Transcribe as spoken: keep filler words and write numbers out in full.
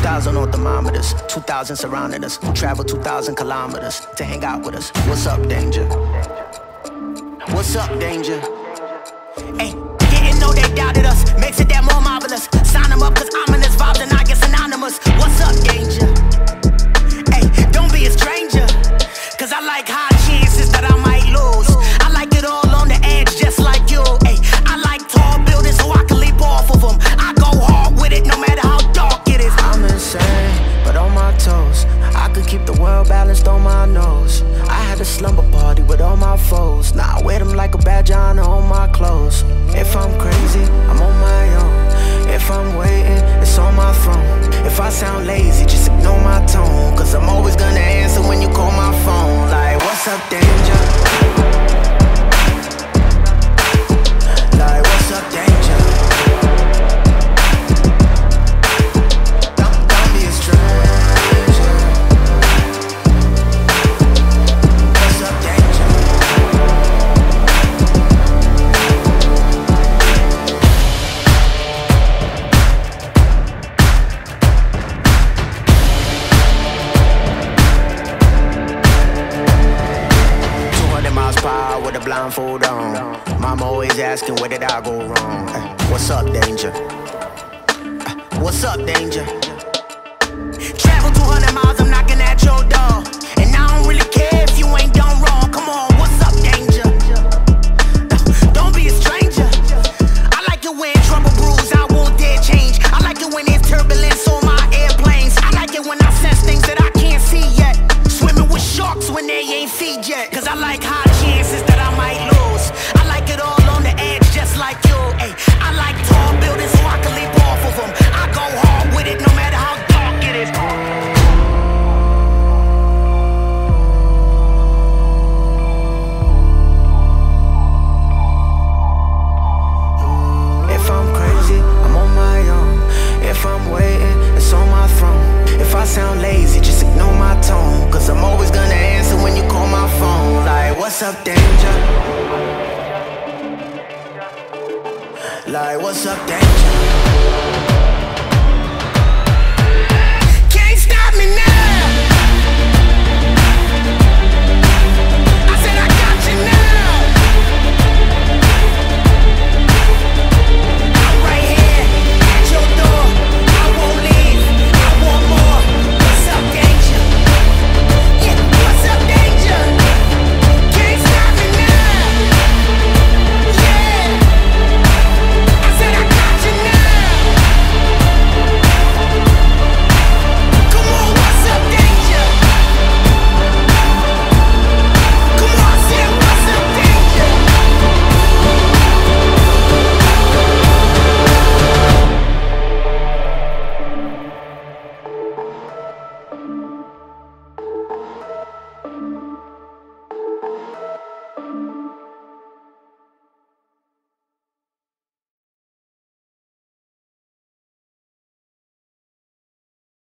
thousand on thermometers, two thousand surrounding us. Who travel two thousand kilometers to hang out with us. What's up, danger? What's up, danger? Hey, didn't know they doubted us. Makes it that more marvelous. Sign them up cause ominous vibes and I get synonymous. What's up, danger? Hey, don't be a stranger. Cause I like high chances that I might lose. I like it all on the edge just like you. Hey, I like tall buildings so I can leap off of them. I go hard with it no matter how dark it is. I'm insane, but on my toes. I could keep the world balanced on my nose. I had a slumber party with all my foes. Now I wear them like a badge of honor on my clothes. If I'm crazy, I'm on my own. If I'm waiting, it's on my throne. If I sound lazy, just ignore my tone. Cause I'm always gonna answer when you call my phone. Like, what's up, danger? Like, what's up, danger? Blindfold on. Mama always asking where did I go wrong. uh, What's up, danger? uh, What's up, danger? Travel two hundred miles, I'm knocking at your door.